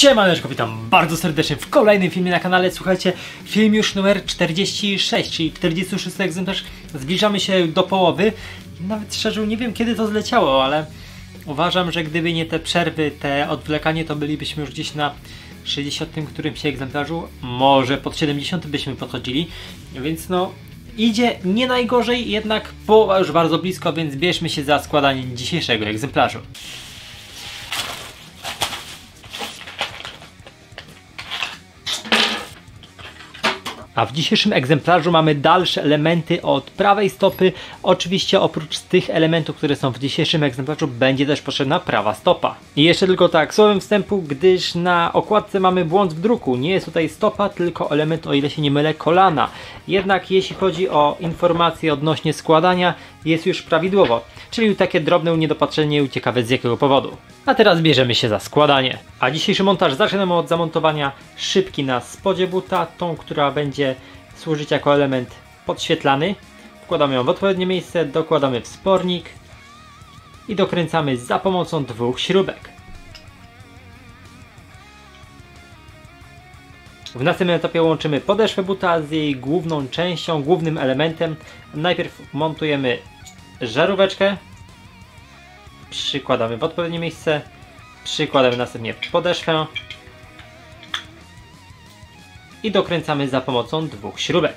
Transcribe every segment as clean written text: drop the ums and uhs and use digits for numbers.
Siemaneczko, witam bardzo serdecznie w kolejnym filmie na kanale. Słuchajcie, film już numer 46, czyli 46 egzemplarz. Zbliżamy się do połowy. Nawet szczerze nie wiem, kiedy to zleciało, ale uważam, że gdyby nie te przerwy, te odwlekanie, to bylibyśmy już gdzieś na 60 którymś egzemplarzu. Może pod 70 byśmy podchodzili, więc no idzie nie najgorzej, jednak połowa już bardzo blisko, więc bierzmy się za składanie dzisiejszego egzemplarzu. A w dzisiejszym egzemplarzu mamy dalsze elementy od prawej stopy. Oczywiście oprócz tych elementów, które są w dzisiejszym egzemplarzu, będzie też potrzebna prawa stopa. I jeszcze tylko tak, słowem wstępu, gdyż na okładce mamy błąd w druku. Nie jest tutaj stopa, tylko element, o ile się nie mylę, kolana. Jednak jeśli chodzi o informacje odnośnie składania, jest już prawidłowo. Czyli takie drobne niedopatrzenie, ciekawe z jakiego powodu. A teraz bierzemy się za składanie. A dzisiejszy montaż zaczynamy od zamontowania szybki na spodzie buta, tą, która będzie służyć jako element podświetlany. Wkładamy ją w odpowiednie miejsce, dokładamy wspornik i dokręcamy za pomocą dwóch śrubek. W następnym etapie łączymy podeszwę buta z jej główną częścią, głównym elementem. Najpierw montujemy żaróweczkę, przykładamy w odpowiednie miejsce, przykładamy następnie podeszwę i dokręcamy za pomocą dwóch śrubek.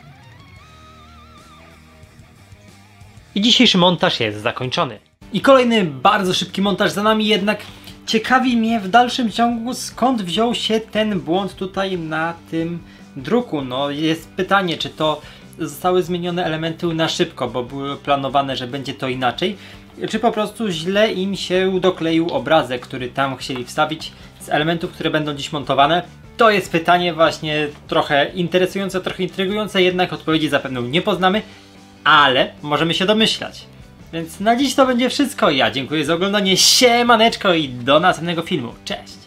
I dzisiejszy montaż jest zakończony. I kolejny bardzo szybki montaż za nami, jednak ciekawi mnie w dalszym ciągu, skąd wziął się ten błąd tutaj na tym druku. No jest pytanie, czy to zostały zmienione elementy na szybko, bo były planowane, że będzie to inaczej, czy po prostu źle im się dokleił obrazek, który tam chcieli wstawić z elementów, które będą dziś montowane. To jest pytanie właśnie trochę interesujące, trochę intrygujące, jednak odpowiedzi zapewne nie poznamy, ale możemy się domyślać. Więc na dziś to będzie wszystko. Ja dziękuję za oglądanie, siemaneczko i do następnego filmu. Cześć!